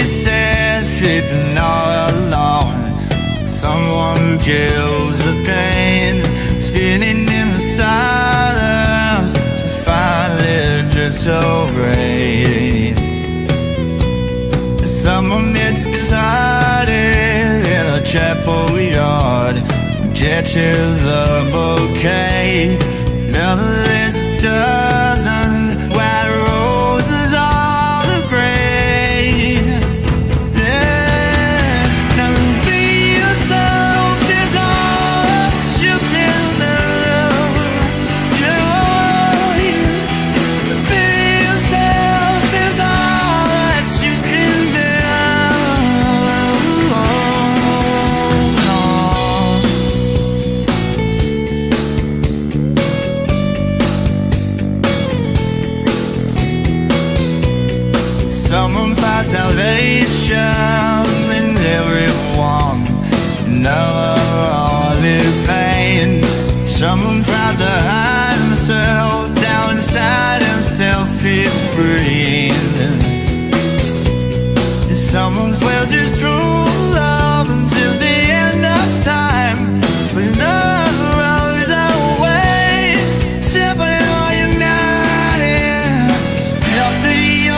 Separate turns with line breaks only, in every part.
pieces, sleeping all alone. Someone who kills the pain, spinning in the silence, finally disobeyed. Someone gets excited in a chapel yard, catches a bouquet, another is a dozen white roses on the grave. Yeah, to be yourself is all that you can do. To be yourself is all that you can do. Someone finds salvation in everyone, never all is pain. Someone tries to hide himself down inside himself, he breathes. Someone swears his true love until the end of time, but love runs away, separate or united, help the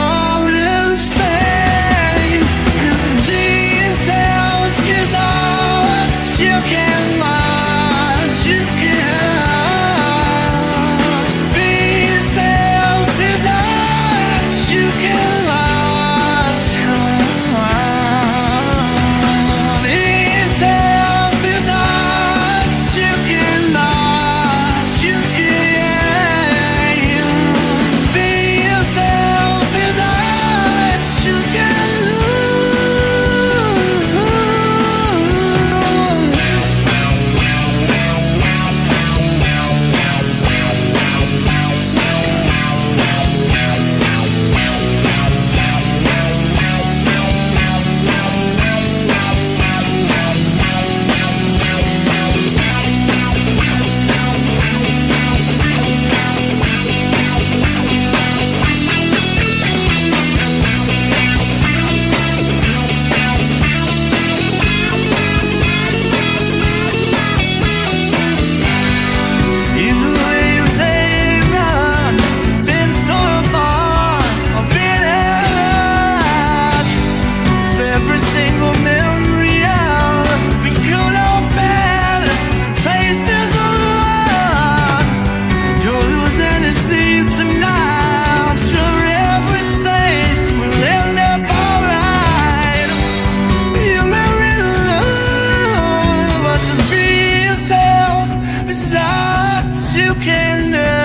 you can watch, you can be yourself is all you can watch. Be yourself is all you can watch, you can be yourself is all you can you can